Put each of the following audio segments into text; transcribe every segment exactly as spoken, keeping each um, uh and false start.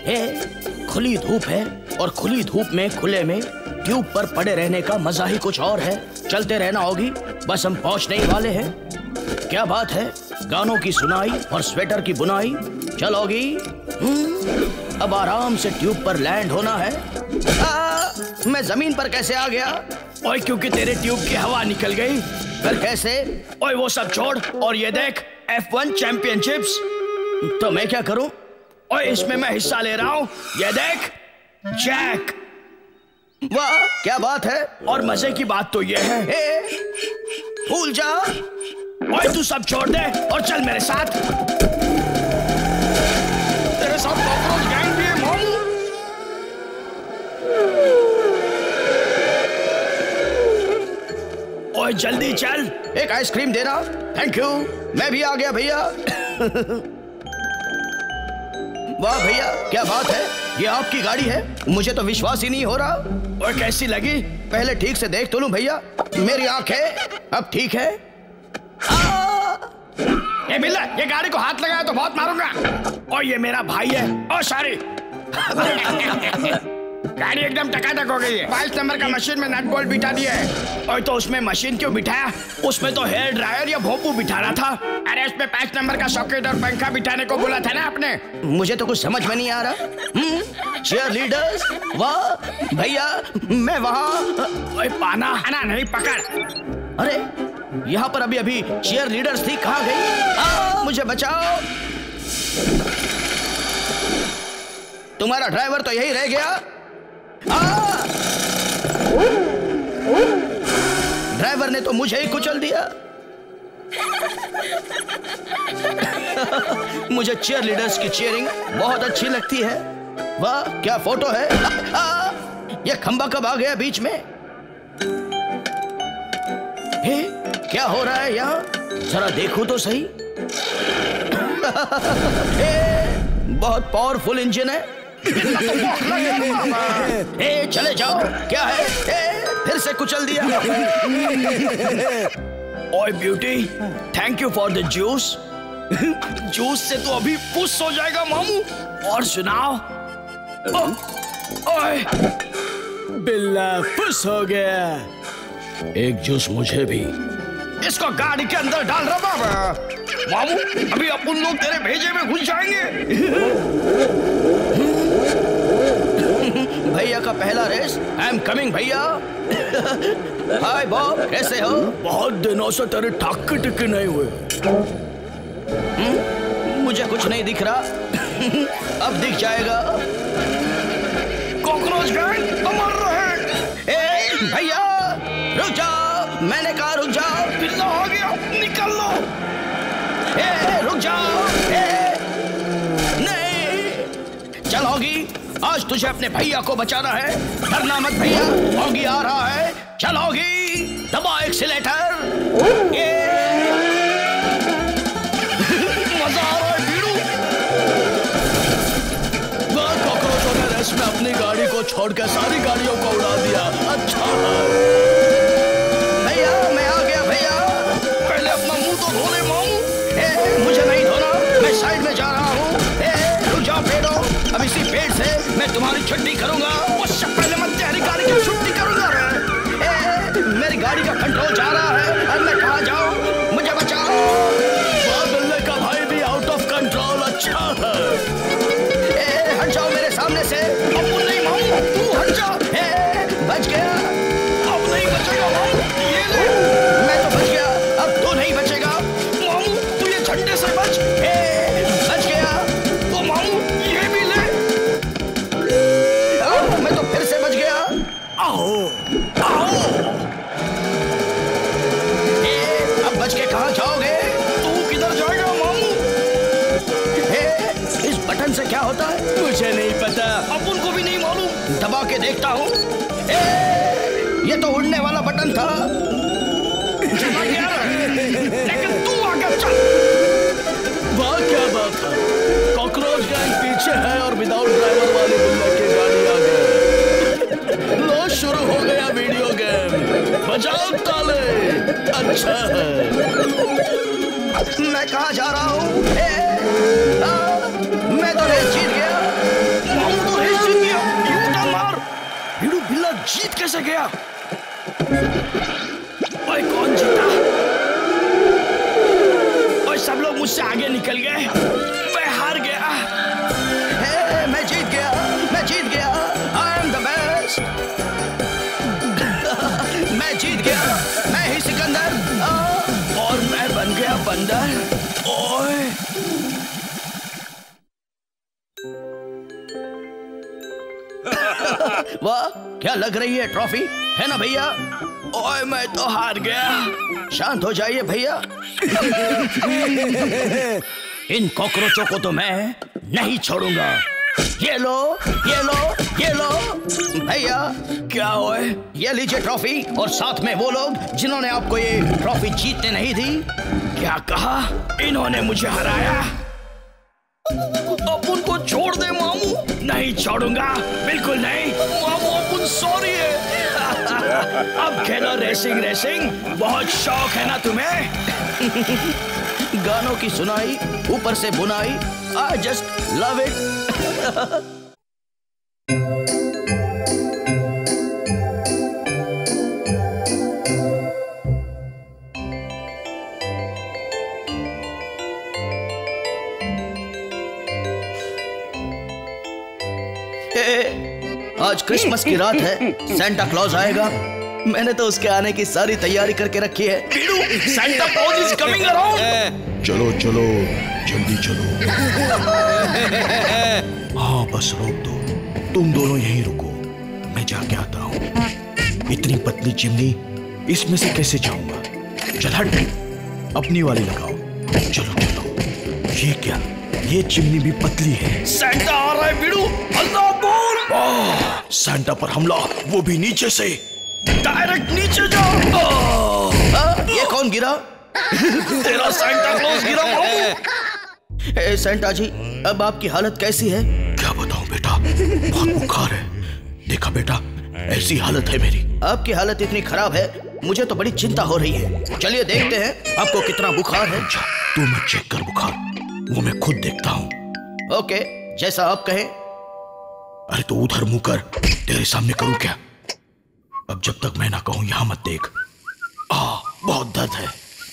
ए, खुली धूप है और खुली धूप में खुले में ट्यूब पर पड़े रहने का मजा ही कुछ और है। चलते रहना होगी, बस हम पहुंचने ही वाले हैं। क्या बात है, गानों की सुनाई और स्वेटर की बुनाई चलोगी। अब आराम से ट्यूब पर लैंड होना है। आ, मैं जमीन पर कैसे आ गया? ओए क्योंकि तेरे ट्यूब की हवा निकल गई। फिर कैसे? ओए वो सब छोड़ और ये देख एफ वन चैंपियनशिप्स। तो मैं क्या करूं? ओए इसमें मैं हिस्सा ले रहा हूं। ये देख जैक। वाह क्या बात है। और मजे की बात तो ये है, भूल जा। ओए तू सब छोड़ दे और चल मेरे साथ। तेरे साथ कॉकरोच गैंग भी है मामू। ओए जल्दी चल, एक आइसक्रीम देना। थैंक यू, मैं भी आ गया भैया। वाह भैया क्या बात है, ये आपकी गाड़ी है? मुझे तो विश्वास ही नहीं हो रहा। और कैसी लगी? पहले ठीक से देख तो लूं भैया। मेरी आंखें अब ठीक है। ये बिल्ला, ये गाड़ी को हाथ लगाया तो बहुत मारूंगा। और ये मेरा भाई है। Oh sorry. गाड़ी एकदम टकाटक हो गई है। बाईस नंबर का मशीन में नट बोल्ट बिठा दिया है। और तो उसमें मशीन क्यों बिठाया? उसमें तो हेयर ड्रायर या भोंपू बिठाना था। अरे उसमें पांच नंबर का सॉकेट और पंखा बिठाने को बोला था ना आपने। मुझे तो कुछ समझ में नहीं आ रहा। चीयर लीडर्स, वाह भैया मैं वहाँ। ओए पाना आना नहीं पकड़। अरे यहाँ पर अभी अभी चीयर लीडर्स थी, कहाँ गई? आ, मुझे बचाओ। तुम्हारा ड्राइवर तो यही रह गया। ड्राइवर ने तो मुझे ही कुचल दिया। मुझे चीयर लीडर्स की चीयरिंग बहुत अच्छी लगती है। वाह क्या फोटो है। आ, आ, ये खंबा कब आ गया बीच में? हे, क्या हो रहा है यहाँ? जरा देखो तो सही। हे, बहुत पावरफुल इंजन है। ए, चले जाओ। क्या है? ए, फिर से कुचल दिया। ओए beauty, thank you for the juice. Juice से तो अभी पुश हो जाएगा मामू। और सुनाओ। ओ, ओए बिल्ला पुश हो गया। एक जूस मुझे भी। इसको गाड़ी के अंदर डाल रहा बाबा। मामू अभी अपन लोग तेरे भेजे में घुस जाएंगे। भैया का पहला रेस। आई एम कमिंग भैया। हाय बॉब, कैसे हो? बहुत दिनों से तेरे टाके टिके नहीं हुए। मुझे कुछ नहीं दिख रहा। अब दिख जाएगा। कॉकरोच गैंग अमर रहे। ए भैया रुक जाओ, मैंने कहा रुक जाओ। बिल्ला आ गया, निकल लो। ए रुक जाओ। ए नहीं चलोगी, आज तुझे अपने भैया को बचाना है। डरना मत भैया, ऑगी आ रहा है। चलोगी, दबा एक्सीलेटर। ये मजा आ रहा है बीड़ू। कॉकरोचों ने रेस में अपनी गाड़ी को छोड़कर सारी गाड़ियों को उड़ा दिया। अच्छा भैया मैं आ गया भैया। पहले अपना मुंह तो धो ले मामू। ए, मुझे नहीं धोना, मैं साइड में जा रहा हूँ। रुक जाओ पेड़ो, अब इसी पेड़ से मैं तुम्हारी छुट्टी करूंगा। उससे पहले मैं तेरी गाड़ी की छुट्टी करूंगा। ए, मेरी गाड़ी का कंट्रोल जा रहा है। अब मैं कहाँ जाऊँ? मुझे बचाओ। बादल का भाई भी आउट ऑफ कंट्रोल। अच्छा है। ए, हट जाओ मेरे सामने से। अब नहीं मामू, तू हट जा। ए, बच गया। अब नहीं बचेगा मामू। ये ले, मैं तो बच गया, अब तू नहीं बचेगा। मामू तू ये झंडे से बच। ए, बच गया। तो मामू ये भी ले। आ, मैं तो फिर से बच गया। आओ आओ। ए, अब बच के कहाँ जाओगे? तू किधर जाएगा मामू? ए, इस बटन से क्या होता है? मुझे नहीं पता। अपन को भी नहीं मालूम। दबा के देखता हूँ। ए, ये तो उड़ने वाला बटन था। लेकिन तू आगे चल। वाह क्या बात है। कॉकरोच गैंग पीछे है और विदाउट ड्राइवर वाली बिल्ला की गाड़ी आ गई। लो शुरू हो गया वीडियो गेम। बजाओ ताले। अच्छा है। मैं कहाँ जा रहा हूँ? मैं तो रेस जीत गया। जीत कैसे गया? ओए कौन जीता? ओए सब लोग मुझसे आगे निकल गए, मैं हार गया। हे, मैं जीत गया, मैं जीत गया, आई एम द बेस्ट। मैं जीत गया, मैं ही सिकंदर, और मैं बन गया बंदर। ओए वाह, क्या लग रही है ट्रॉफी, है ना भैया? ओए मैं तो हार गया। शांत हो जाइए भैया। इन कॉकरोचों को तो मैं नहीं छोड़ूंगा। ये लो, ये लो, ये लो भैया। क्या ओए? ये लीजिए ट्रॉफी, और साथ में वो लोग जिन्होंने आपको ये ट्रॉफी जीतने नहीं दी। क्या कहा? इन्होंने मुझे हराया। अब उनको छोड़ दे मामू। नहीं छोड़ूंगा, बिल्कुल नहीं मामू, अपन सॉरी है। अब खेलो रेसिंग रेसिंग, बहुत शौक है ना तुम्हें? गानों की सुनाई, ऊपर से बुनाई, आई जस्ट लव इट। आज क्रिसमस की रात है, सेंटा क्लॉज आएगा। मैंने तो उसके आने की सारी तैयारी करके रखी है। Santa Claus is coming around. चलो चलो जल्दी चलो। हाँ बस रोक दो, तुम दोनों यहीं रुको, मैं जाके आता हूँ। इतनी पतली चिमनी, इसमें से कैसे जाऊंगा? चल हट, अपनी वाली लगाओ। चलो चलो। ये क्या, ये चिमनी भी पतली है। सेंटा आ रहा है बिड़ू, अल्लाह बोल। सेंटा पर हमला, वो भी नीचे से। डायरेक्ट नीचे जाओ। आ, ये कौन गिरा? तेरा सेंटा क्लॉज गिरा मामू। ए सेंटा जी, अब आपकी हालत कैसी है? क्या बताऊं बेटा, बहुत बुखार है। देखा बेटा, ऐसी हालत है मेरी। आपकी हालत इतनी खराब है, मुझे तो बड़ी चिंता हो रही है। चलिए देखते हैं आपको कितना बुखार है। तू मत चेक कर बुखार, वो मैं खुद देखता हूँ। ओके, जैसा आप कहें। अरे तो उधर मुंह कर, तेरे सामने करूं क्या? अब जब तक मैं ना कहूं यहां मत देख। आ, बहुत दर्द है।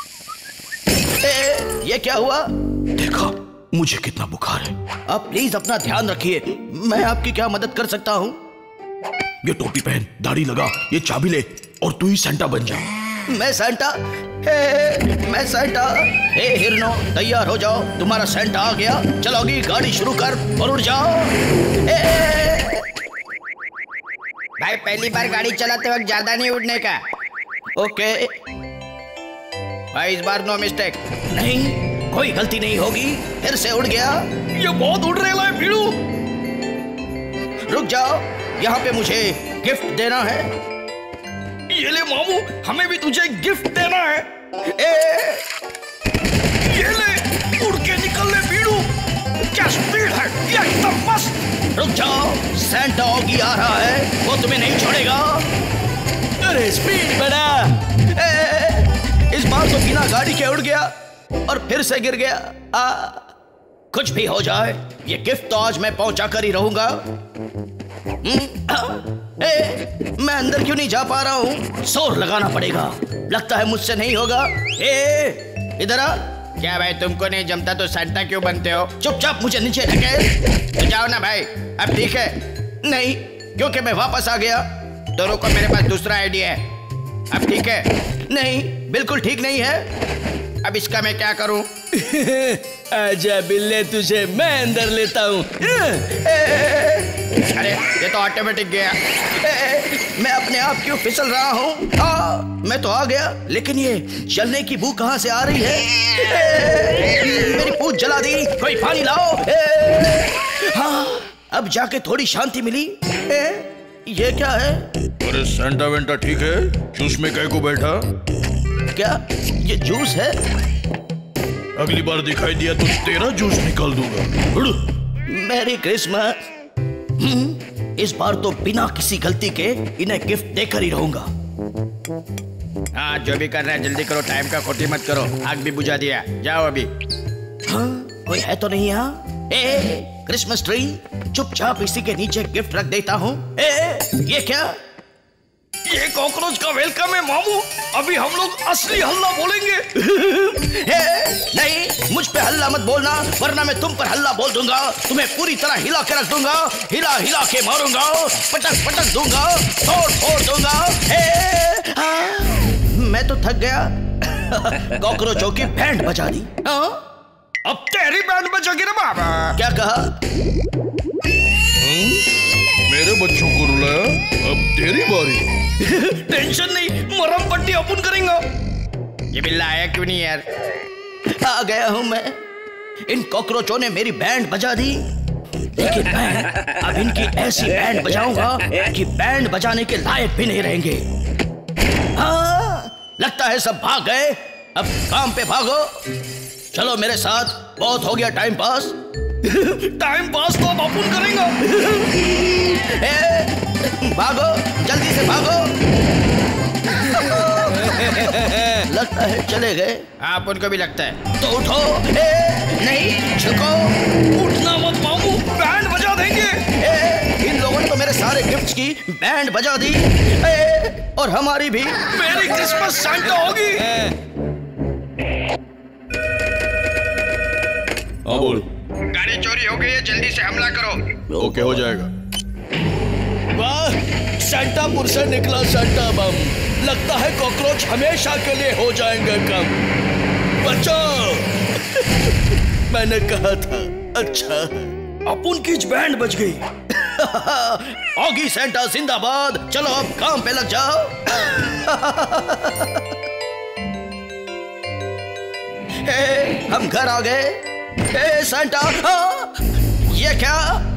ए, ये क्या हुआ? देखा, मुझे कितना बुखार है। आप प्लीज अपना ध्यान रखिए, मैं आपकी क्या मदद कर सकता हूँ? ये टोपी पहन, दाढ़ी लगा, ये चाबी ले, और तू ही सेंटा बन जा। मैं सेंटा? हे, मैं सेंटा। हे हिरनो, तैयार हो जाओ, तुम्हारा सेंटा आ गया। चलोगी, गाड़ी शुरू कर और उड़ जाओ। हे, भाई पहली बार गाड़ी चलाते वक्त ज्यादा नहीं उड़ने का। ओके भाई, इस बार नो मिस्टेक। नहीं, कोई गलती नहीं होगी। फिर से उड़ गया। ये बहुत उड़ रहा है भिड़ू। रुक जाओ, यहाँ पे मुझे गिफ्ट देना है। ये ले मामू, हमें भी तुझे गिफ्ट देना है। ए, ये ले, उड़ के निकल ले भिड़ू। क्या स्पीड है, ये एकदम मस्त। रुक जाओ, सेंटा ऑगी आ रहा है, वो तुम्हें नहीं छोड़ेगा। अरे स्पीड बढ़ा। ए, इस बार तो बिना गाड़ी के उड़ गया और फिर से गिर गया। आ, कुछ भी हो जाए, ये गिफ्ट तो आज मैं पहुंचा कर ही रहूंगा। ए, मैं अंदर क्यों नहीं जा पा रहा हूँ? जोर लगाना पड़ेगा, लगता है मुझसे नहीं होगा। ए, इधर आ। क्या भाई, तुमको नहीं जमता तो सेंटा क्यों बनते हो? चुपचाप मुझे नीचे ढकेल। तो जाओ ना भाई, अब ठीक है? नहीं, क्योंकि मैं वापस आ गया। तो रुको, मेरे पास दूसरा आइडिया है। अब ठीक है? नहीं, बिल्कुल ठीक नहीं है। अब इसका मैं क्या करूं? आजा बिल्ले, तुझे मैं अंदर लेता हूँ। अरे ये तो ऑटोमेटिक गया। मैं अपने आप क्यों फिसल रहा हूँ? आ, मैं तो आ गया, लेकिन ये जलने की बू कहाँ से आ रही है? मेरी पूंछ जला दी, कोई पानी लाओ। हाँ, अब जाके थोड़ी शांति मिली। ये क्या है? अरे सेंटा वेंटा ठीक है? जूस में कहीं को बैठा? क्या ये जूस है? अगली बार दिखाई दिया तो तेरा जूस निकाल दूंगा। Merry Christmas. इस बार तो बिना किसी गलती के इन्हें गिफ्ट देकर ही रहूंगा। हाँ, जो भी कर रहे हैं जल्दी करो, टाइम का खोटी मत करो। आग भी बुझा दिया, जाओ अभी। हाँ, कोई है तो नहीं यहाँ? ए, क्रिसमस ट्री, चुपचाप इसी के नीचे गिफ्ट रख देता हूँ। ए, ये क्या? ये कॉकरोच का वेलकम है मामू। अभी हम लोग असली हल्ला बोलेंगे। हे, नहीं, मुझ पे हल्ला मत बोलना, वरना मैं तुम पर हल्ला बोल दूंगा। तुम्हें पूरी तरह हिला के रख दूंगा, हिला हिला के मारूंगा, पटक पटक दूंगा, फोड़ फोड़ दूंगा। हे, हाँ, मैं तो थक गया। कॉकरोचों की बैंड बजा दी। हाँ? अब तेरी बैंड बजाएगी ना बाबा। क्या कहा? मेरे बच्चों को रुलाया, अब तेरी बारी। टेंशन नहीं, मरम पट्टी अपन करेंगे। ये बिल्ला आया क्यों नहीं यार? आ गया हूं मैं। इन कॉकरोचों ने मेरी बैंड बजा दी, लेकिन मैं अब इनकी ऐसी बैंड बजाऊंगा कि बैंड बजाने के लायक भी नहीं रहेंगे। हाँ, लगता है सब भाग गए। अब काम पे भागो। चलो मेरे साथ, बहुत हो गया टाइम पास। टाइम पास तो अब अपन करेंगे। ए, भागो, जल्दी से भागो। लगता है चले गए। हाँ, अपन को भी लगता है। तो उठो। ए, नहीं, झुको। उठना मत मामू, बैंड बजा देंगे। ए, इन लोगों ने तो मेरे सारे गिफ्ट्स की बैंड बजा दी। ए, और हमारी भी। मेरी क्रिसमस सांता होगी। हाँ बोल। गाड़ी चोरी हो गई है, जल्दी से हमला करो। ओके, हो जाएगा। वाह, सांतापुर से निकला सांता बम। लगता है कॉकरोच हमेशा के लिए हो जाएंगे कम। बचाओ। मैंने कहा था। अच्छा, अपन की बैंड बज गई। ऑगी सेंटा जिंदाबाद। चलो अब काम पे लग जाओ। हे, हम घर आ गए। हे सेंटा, हाँ, ये क्या?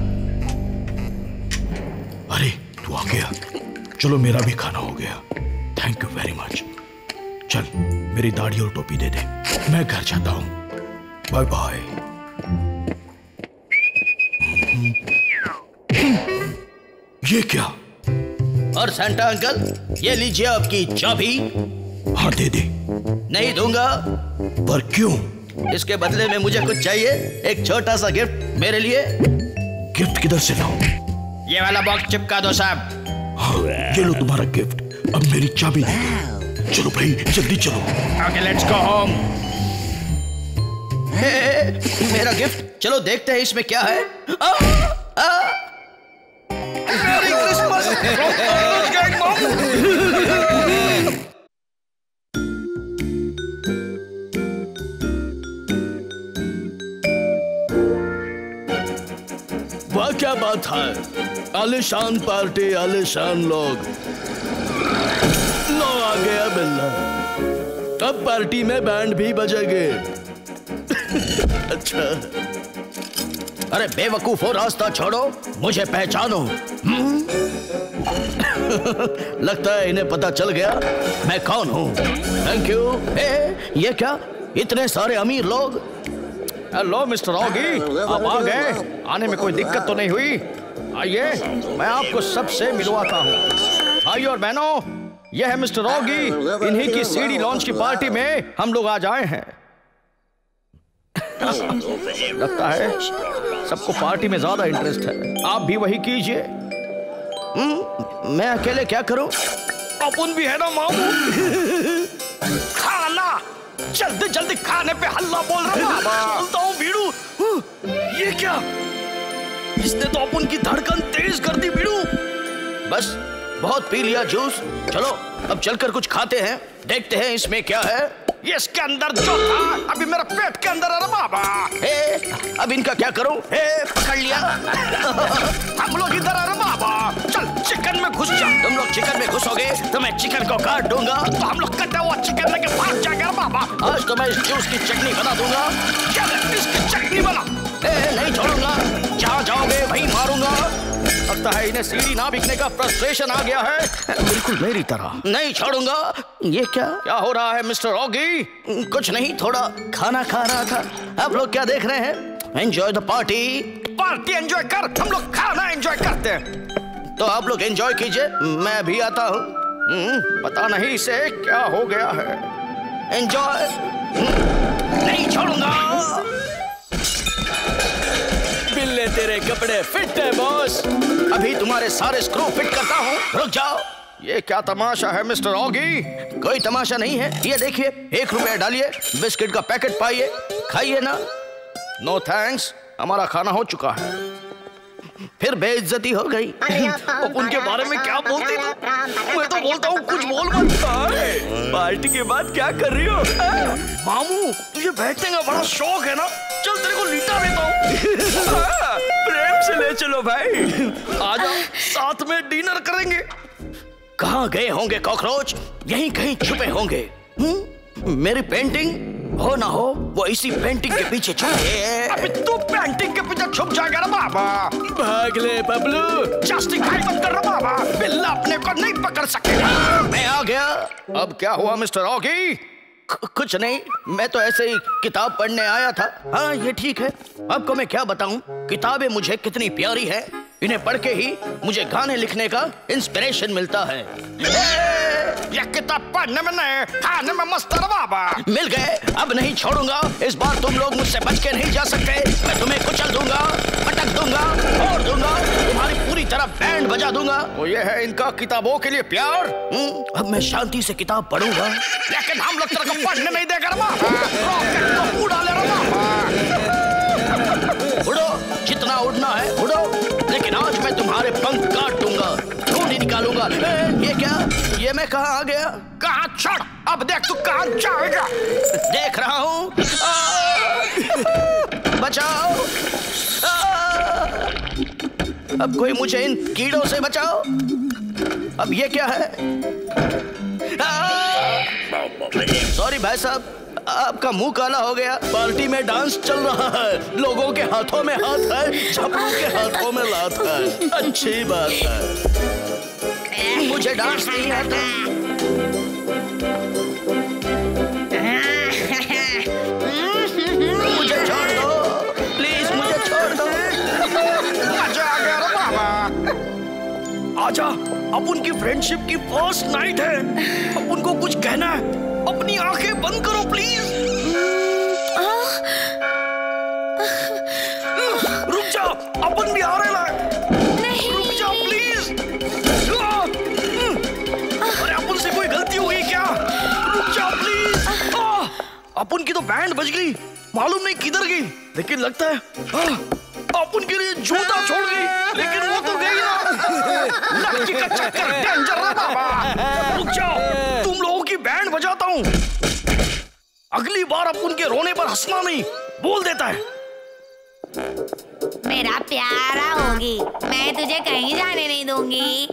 अरे तू आ गया। चलो मेरा भी खाना हो गया। Thank you very much. चल मेरी दाढ़ी और टोपी दे दे, मैं घर जाता हूँ। Bye bye. ये क्या? और सेंटा अंकल, ये लीजिए आपकी चाबी। हाँ दे दे। नहीं दूंगा। पर क्यों? इसके बदले में मुझे कुछ चाहिए, एक छोटा सा गिफ्ट मेरे लिए। गिफ्ट किधर से लाऊं? ये वाला बॉक्स चिपका दो साहब। हाँ, ये लो तुम्हारा गिफ्ट। अब मेरी चाबी दे दो। चलो भाई जल्दी चलो। Okay, let's go home. मेरा गिफ्ट, चलो देखते हैं इसमें क्या है। आ, आ, मेरी क्रिसमस फ्रॉम कॉकरोच गैंग मामू। वाह क्या बात है। आलिशान पार्टी, आलिशान लोग। लो आ गया बिल्ला। अब पार्टी में बैंड भी बजेंगे। अच्छा। अरे बेवकूफो, रास्ता छोड़ो, मुझे पहचानो। लगता है इन्हें पता चल गया मैं कौन हूँ। Thank you. ए, ये क्या, इतने सारे अमीर लोग। हेलो मिस्टर ऑगी, आप आ गए। आने में कोई दिक्कत तो नहीं हुई? आइए, मैं आपको सबसे मिलवाता हूँ। भाइयों और बहनों, यह है मिस्टर ऑगी। इन्हीं की सीडी लॉन्च की पार्टी में हम लोग आज आए हैं। लगता है सबको पार्टी में ज्यादा इंटरेस्ट है। आप भी वही कीजिए। मैं अकेले क्या करूं? अपन भी है ना मामू। खाना, जल्दी जल्दी खाने पे हल्ला बोल रहा हूँ। बोलता हूँ भीड़ू। ये क्या, इसने तो अपन की धड़कन तेज कर दी भीड़ू। बस बहुत पी लिया जूस। चलो अब चलकर कुछ खाते हैं, देखते हैं इसमें क्या है। ये इसके अंदर जो था अभी मेरे पेट के अंदर है बाबा। ए, अब इनका क्या करूं? ए, पकड़ लिया। हम लोग इधर आ रहे बाबा। चल चिकन में घुस जा। तुम लोग चिकन में घुसोगे तो मैं चिकन को काट दूंगा। तो हम लोग कटा हुआ चिकन लेके भाग जाएगा बाबा। आज तो मैं इस जूस की चटनी बना दूंगा। चल इसकी चटनी बना। ए, नहीं छोड़ूंगा, जहाँ जाओगे वहीं मारूंगा। लगता है इन्हें सीढ़ी ना बिकने का फ्रस्ट्रेशन आ गया है, बिल्कुल मेरी तरह। नहीं छोड़ूंगा। ये क्या क्या हो रहा है मिस्टर ऑगी? कुछ नहीं, थोड़ा खाना खा रहा था। आप लोग क्या देख रहे हैं? Enjoy the party. Party enjoy कर, हम लोग खाना एंजॉय करते हैं। तो आप लोग एंजॉय कीजिए, मैं भी आता हूँ। पता नहीं इसे क्या हो गया है। एंजॉय। नहीं छोड़ूंगा। बिल्ले तेरे कपड़े फिट है बॉस। अभी तुम्हारे सारे स्क्रू फिट करता हूँ, रुक जाओ। ये क्या तमाशा है मिस्टर ऑगी? कोई तमाशा नहीं है, ये देखिए, एक रुपया डालिए, बिस्किट का पैकेट पाइए, खाइए ना। नो थैंक्स, हमारा खाना हो चुका है। फिर बेइज्जती हो गई। अब उनके बारे में क्या बोलती तू? मैं तो बोलता हूँ कुछ बोल मत। पार्टी के बाद क्या कर रही हो? मामू, तुझे बैठने का बड़ा शौक है ना? चल तेरे को लीटा देता हूँ। प्रेम से ले चलो भाई। आजा, साथ में डिनर करेंगे। कहाँ गए होंगे कॉकरोच? यहीं कहीं छुपे होंगे। हुँ? मेरी पेंटिंग हो ना हो, वो इसी पेंटिंग के पीछे छुपे। अबे तू पेंटिंग के पीछे छुप जाएगा ना बाबा। भाग ले बबलू। जस्टिफाई मत कर रहा बाबा, बिल्ला अपने को नहीं पकड़ सकेगा। मैं आ गया। अब क्या हुआ मिस्टर ऑगी? कुछ नहीं, मैं तो ऐसे ही किताब पढ़ने आया था। हाँ ये ठीक है, आपको मैं क्या बताऊं, किताबें मुझे कितनी प्यारी है। इन्हें पढ़ के ही मुझे गाने लिखने का इंस्पिरेशन मिलता है। ये किताब पढ़ने में नहीं, खाने में मस्त है बाबा। मिल गए, अब नहीं छोड़ूंगा। इस बार तुम लोग मुझसे बच के नहीं जा सकते। मैं तुम्हें कुचल दूंगा, पटक दूंगा, फोड़ दूंगा, तुम्हारी पूरी तरह बैंड बजा दूंगा। तो ये है इनका किताबों के लिए प्यार। अब मैं शांति से किताब पढ़ूंगा। लेकिन हम लोग तेरे को पढ़ने नहीं देगा बाबा। रॉकेट तो उड़ा ले रहा बाबा। उड़ो, जितना उड़ना है उड़ो, लेकिन आज मैं तुम्हारे पंख काट दूंगा, खून ही निकालूंगा। ए, ये क्या? ये मैं कहाँ आ गया? कहाँ छोड़, अब देख तू कहाँ जाएगा। देख रहा हूँ। बचाओ। आ, अब कोई मुझे इन कीड़ों से बचाओ। अब ये क्या है? सॉरी भाई साहब, आपका मुंह काला हो गया। पार्टी में डांस चल रहा है, लोगों के हाथों में हाथ है, झपड़ों के हाथों में लात है। अच्छी बात है। मुझे डांस नहीं आता। मुझे छोड़ दो प्लीज, मुझे छोड़ दो। मजा आ गया रे बाबा। आजा, अब उनकी फ्रेंडशिप की फर्स्ट नाइट है। अब उनको कुछ कहना है। अपनी आंखें बंद करो प्लीज। रुक जा, अपन भी आ रहे हैं। रुक जा प्लीज। अरे अपन से कोई गलती हुई क्या? रुक जा प्लीज। अपन की तो बैंड बज गई, मालूम नहीं किधर गई, लेकिन लगता है अपन के लिए जूता छोड़ गई, लेकिन वो तो गई ना। लड़की का चक्कर डेंजर है बाबा। रुक जाओ, तुम लोगों की बैंड बजाता हूँ। अगली बार अपन के रोने पर हंसना नहीं, बोल देता है। मेरा प्यारा होगी, मैं तुझे कहीं जाने नहीं दूंगी।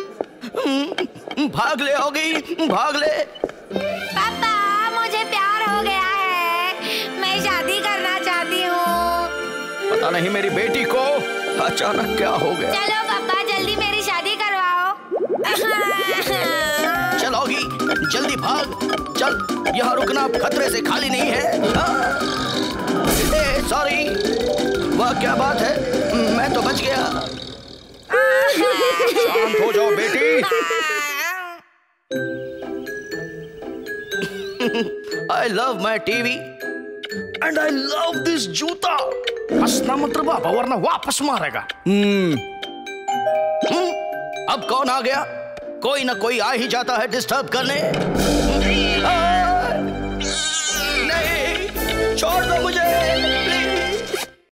भाग ले होगी, भाग ले। पापा, मुझे प्यार हो गया है, मैं शादी करना चाहती हूँ। पता नहीं मेरी बेटी को अचानक क्या हो गया। चलो पापा, जल्दी मेरी शादी करवाओ। चल होगी, जल्दी भाग, चल। यहाँ रुकना खतरे से खाली नहीं है। सॉरी, वह क्या बात है, मैं तो बच गया। शांत हो जाओ बेटी। I love my TV and I love this जूता। हंसना मत रे बाबा, वरना वापस मारेगा। हम्म अब कौन आ गया? कोई ना कोई आ ही जाता है डिस्टर्ब करने। आ, नहीं, छोड़ दो मुझे।